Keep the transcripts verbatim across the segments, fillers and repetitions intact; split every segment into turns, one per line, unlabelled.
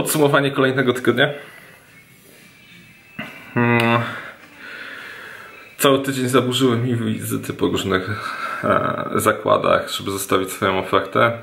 Podsumowanie kolejnego tygodnia. Hmm. Cały tydzień zaburzyły mi wizyty po różnych e, zakładach, żeby zostawić swoją ofertę.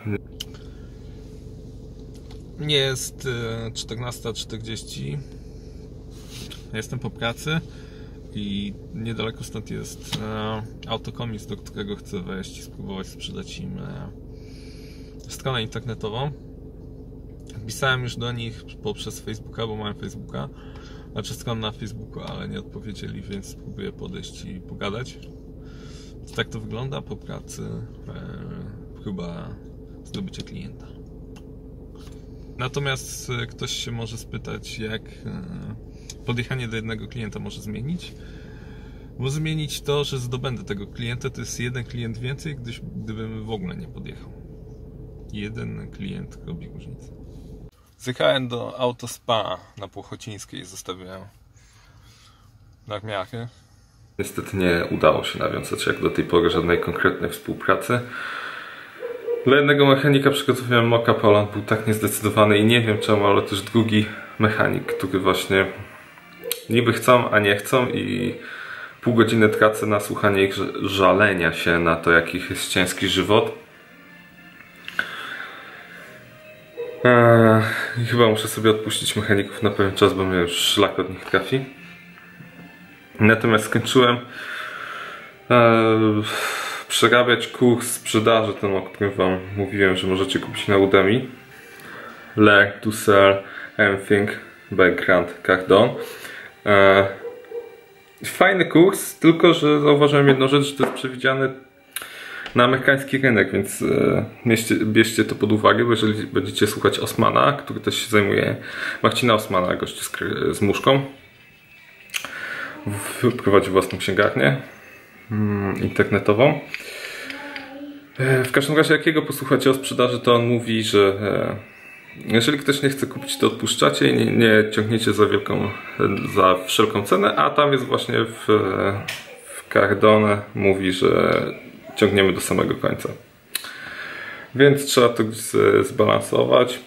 Nie jest e, czternasta czterdzieści. Jestem po pracy i niedaleko stąd jest e, autokomis, do którego chcę wejść i spróbować sprzedać im e, stronę internetową. Pisałem już do nich poprzez Facebooka, bo mam Facebooka, znaczy stronę na Facebooku, ale nie odpowiedzieli, więc spróbuję podejść i pogadać. Więc tak to wygląda po pracy, e, próba zdobycia klienta. Natomiast ktoś się może spytać, jak e, podjechanie do jednego klienta może zmienić. Może zmienić to, że zdobędę tego klienta, to jest jeden klient więcej, gdyż, gdybym w ogóle nie podjechał. Jeden klient robi różnicę. Zjechałem do Autospa na Płochocińskiej i zostawiłem namiary. Niestety nie udało się nawiązać jak do tej pory żadnej konkretnej współpracy. Dla jednego mechanika przygotowałem mock-up, ale on był tak niezdecydowany i nie wiem czemu, ale też drugi mechanik, który właśnie niby chcą, a nie chcą i pół godziny tracę na słuchanie ich żalenia się na to, jaki jest ciężki żywot. Eee, I chyba muszę sobie odpuścić mechaników na pewien czas, bo mnie już szlak od nich trafi. Natomiast skończyłem eee, przerabiać kurs sprzedaży, ten, o którym wam mówiłem, że możecie kupić na Udemy. Learn to sell everything by Grant Cardone. Eee, fajny kurs, tylko że zauważyłem jedną rzecz, że to jest przewidziane na amerykański rynek, więc e, bierzcie, bierzcie to pod uwagę, bo jeżeli będziecie słuchać Osmana, który też się zajmuje, Marcina Osmana, gości z, z muszką, prowadzi własną księgarnię mm, internetową. E, w każdym razie, jak jego posłuchacie o sprzedaży, to on mówi, że e, jeżeli ktoś nie chce kupić, to odpuszczacie i nie, nie ciągniecie za wielką, za wszelką cenę, a tam jest właśnie w, w Cardone mówi, że ciągniemy do samego końca. Więc trzeba to zbalansować.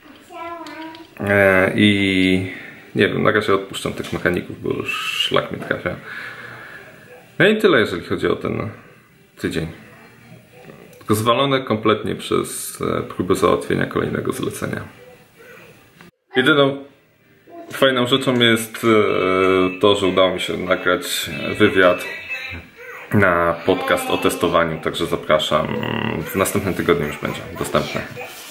E, I nie wiem, na razie odpuszczam tych mechaników, bo już szlak mi trafia. No i tyle, jeżeli chodzi o ten tydzień. Tylko zwalone kompletnie przez próbę załatwienia kolejnego zlecenia. Jedyną fajną rzeczą jest to, że udało mi się nagrać wywiad na podcast o testowaniu, także zapraszam. W następnym tygodniu już będzie dostępny.